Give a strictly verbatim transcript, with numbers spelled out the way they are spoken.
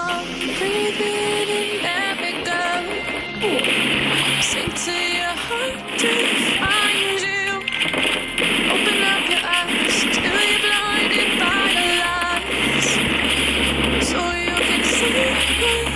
Breathe in and let me go. Sink to your heart to find you. Open up your eyes till you're blinded by the lights, so you can see me.